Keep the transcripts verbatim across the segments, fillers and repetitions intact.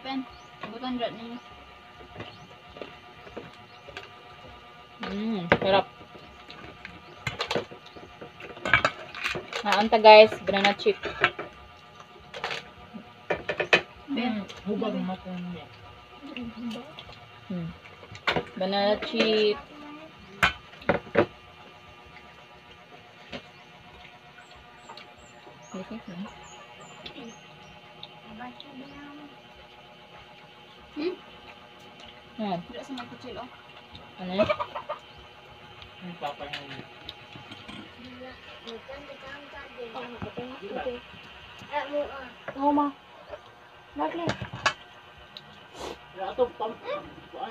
pen. Sabutan drat ninyo. Mmm, sarap. Naanta guys, banana chip. Ben. Hubag mata niya. Hmm. Banana chip. Okay. Hmm? Yan. Drat sa may kutsil oh. Ano yan? Ang papahin. Oo, ma. Bakit? Ato pam. Kuan.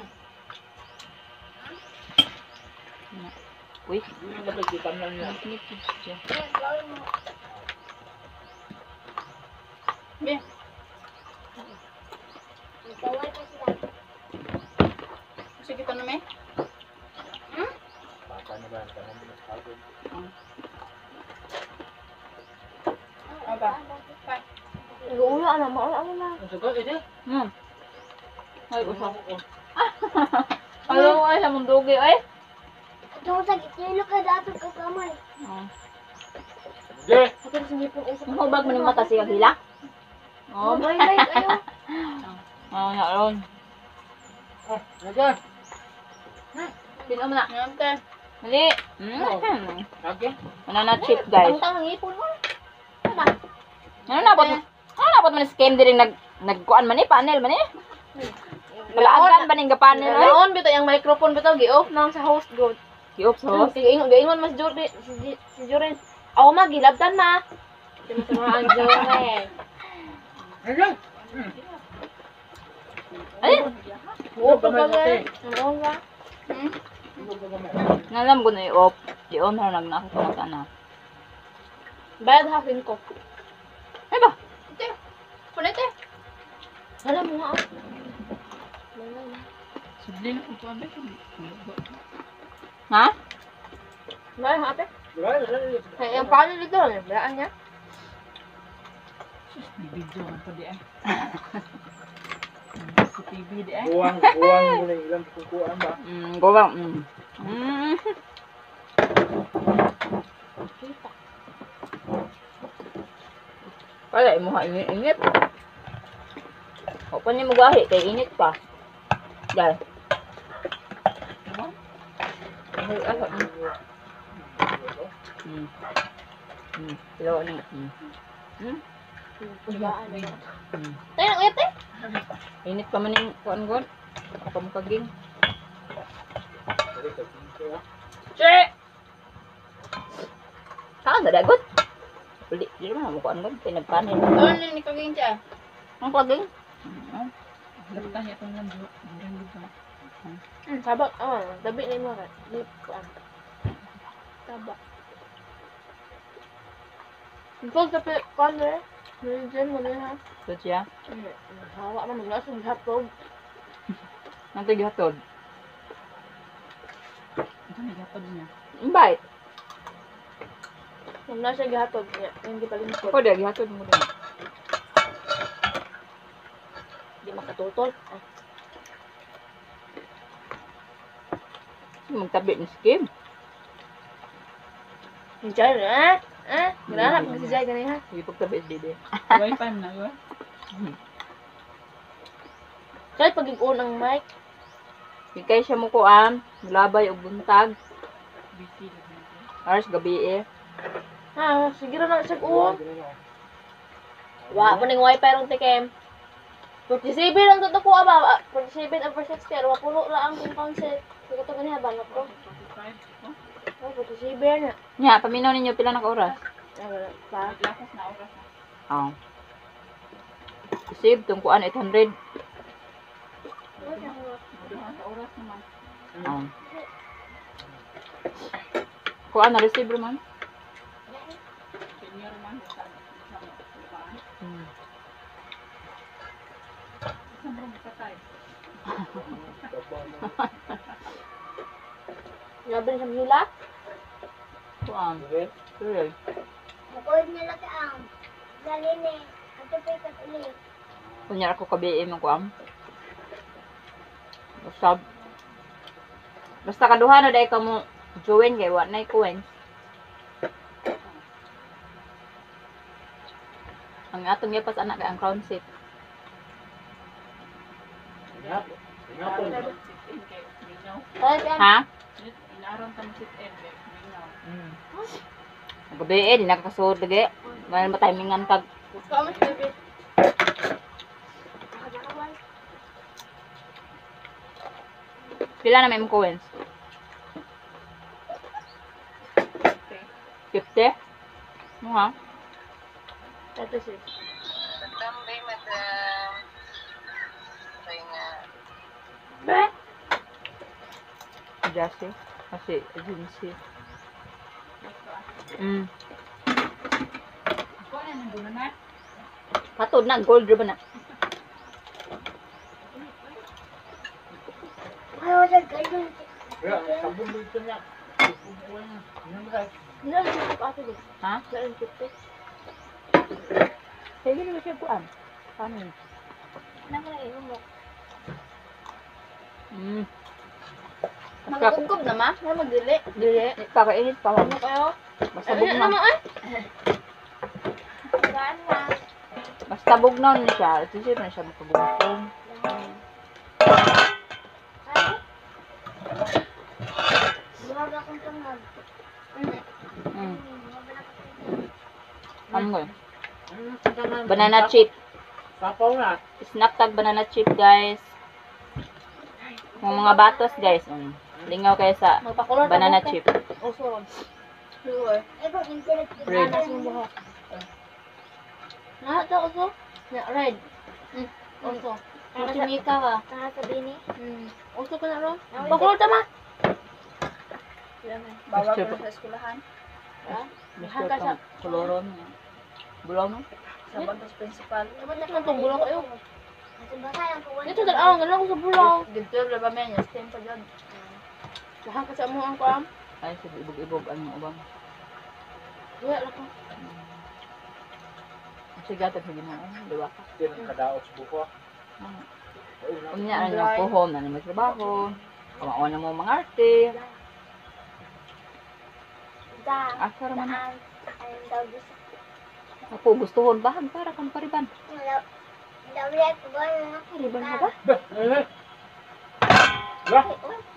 Uy. Hindi na pagkitan lang niya. Snip siya. Ben. Sige ka na may. Hmm? Papa na ba? Tanong mo sa akin. Apa? Pa. Nag-uula na, maula na. Ang sugat ito. Hmm. Ay, usap ko. Ayaw ko ay sa mundugi ay. Ito sa gitilo ka dato ka kamay. Oh. Sige. Ito sa ngipon isa. Ang hubag mo ng mata siya hila. Oh, Oh, may may ayo. oh, naroon. Ah, sige. Sino mo na? Ngam te. Mali. Mm. Okay. Banana chip guys. Ang tang ngipon mo. Ano na po? Ano na po man scam diri nag nagkuan man ni panel man ni? Kalaagan ba ning panel ay? Naon bitaw yung microphone bitaw gi-off nang sa host go. Giop sa host. Sige ingon gaingon mas Jordan si si Joren. Aw ma gilabtan ma. Di mo sama ang Joren. Sige. Ay, Oo pa ba? Naon ba? Hmm? nalam ko na i-off. Di-on na nagnakakuha na. Bayad hapin ko. Ay ba? Te. Punit te. Alam mo nga. Sudlin ko pa ba? Ha? Bayad hapin. Sige. Ay ang paano dito? Bayaan niya. Video kan pa di ay. Sa T V di ay. Buwang, buwang mo na ilang kukuan ba? Mm, gowa. Mm. Mm. Kala mo ha init-init. O pa ni mo gahi kay init pa. Dal. Ay, asa. Mm. Mm. Pero ni. Mm. Mm. Bayaan. Mm. Tayo nang uyap eh. Init pa man yung kuan god. Ako mo kaging. Che. Saan na dagot? Pili, di naman mo kuan god pinagpanin. Doon ni kaging siya. Ang kaging. Lapta niya tong lang do. Hmm, sabak. Oh, tabi na mo ra. Di kuan. Tabak. Ikaw sa kuan eh. Religion mo na ha. So siya. Hawa na maglas ng hapog. Nang tigatod. Ito may gapad niya. Invite. Maglas siya gihatod niya. Hindi pa limot. Ako dia gihatod mo din. Di makatutol. Ah. Magtabi ni skim. Si Jai eh. Eh, ganahanap mo si Jai ganyan ha. Sige pagtabi si Dede. Wi-Fi na yun. Jai pag-igon ang mic. Ikay siya mo kuan, labay og buntag, Busy lang niya. ars gabi eh. Ha, sige na siya uon. Wa pa ning wifi rong tikem. forty-seven lang to ko ba? forty-seven over sixty. Wa pulo ra ang compound set. Sige to ganiha bangat ko. Oh, forty-seven na. Nya, paminaw ninyo pila na ka oras? Ah, wala pa. Lakas na oras na. Oh. Save tong kuan eight hundred. Duha sa oras naman. Oh. Kuan na receive man. Senior man. Hmm. Isang rin patay. Grabe na sa hila. Kuan. Sure. Bukod nila ka ang. Galing eh. Ato pa ikat ulit. Kunyar ako kabi mo ko am. Basta basta kaduha na dai ka mo join kay wa nay coins. Ang atong yapas anak kay ang crown seat. Ingap. Ingapon. Sit-in kay Minaw. Ay, yan. Ha? Inaron ka sit-in kay Minaw. Mm. Ang gabi eh, di nakakasuod lagi. Mayroon ba timingan kag Ikaw mas baby. pila na may mong coins? fifty? Ano ha? Ito sis. Tambay madam. Kaya nga. Be? Jesse? Kasi agency. Mm. Ako na nandun na. Katod na, gold ribbon na. Kaya, sabon dito niya. Ipupuan niya. Yan ba? Ilan yung tip ato din? Ha? Ilan yung tip tip? Sige na siya kuan. Paano yun? Ano mo na iyon mo? Mm. Magkukub na ma? May magdili. Dili. Kakainit pa Ano lang. kayo? Basta Ano bugnaw. naman ay? Saan na? Basta bugnaw na siya. At isip na siya makabugnaw. Buwag akong tungag. Mm. Ano ko yun? Ano sa tanan? Banana chip. Sapaw na. Snack tag banana chip, guys. Yung mga batos, guys. Mm. Lingaw kayo sa Magpakulor banana chip. Uso. Sure. Red. Nanas yung buhok. Nga ito, uso? Na, red. Mm. Uso. Para sa Mika ka. Para sa bini. Mm. Uso ka na ron. Pakulor tama. Bawal ko na sa eskwelahan. Ha? Mister Pang Koloron. Bulaw mo? Sa bantas principal. Dapat na itong bulang kayo. Nasa ang kuwan. Dito dal ang ganun ko sa bulang. Dito ba may niya? Stem pa dyan. Lahat ka sa mo ang kuam. Ay, sige, ibog-ibog. Ano mo ubang? Wala lang ko. Sige, ito sige mo. Diba ka? Hindi rin kadaot sa buko. Ah. Oo na. Kung niya, ano yung puhom na may trabaho. Kawawa na mo mga arte. Da. Asa raman na. Daan. Ayun daw gusto. Ako gustuhon bahag para kang pariban. Wala. Daw rin ko ba? Pariban ka ba? Bah! Eh! Bah!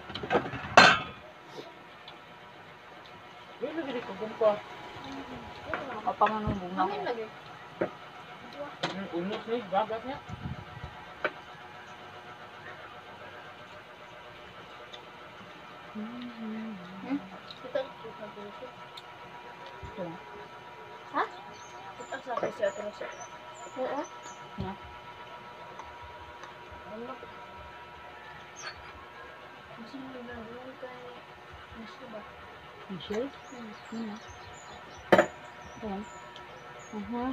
Dili dili ko gumpa. Kapanganong bunga. Amin lagi. Ang unos ni, bagat niya. Ito. Ha? Ito sa akin siya. Ito siya. Oo. Na. Ano? Gusto mo rin lang doon kay... Gusto ba? Michelle? Hmm. Ayan. Uh-huh.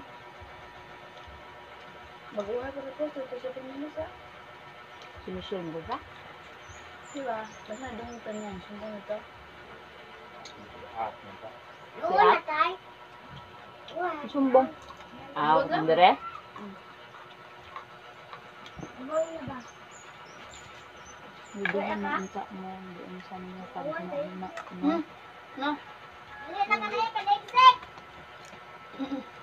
Mag-uha ko rin ito. Ito siya pinilis ah. Si Michelle mo ba? Diba? Basta doon ito niyan. Sumbong ito. Ah, nanta. Oo na tay. Wala. Sumbong. Ah, Sumbong lang. andre? Boy na ba? Hindi na naunta mo. Hindi sa mga pag na na na. Hmm? No? Hindi na kanay ka next.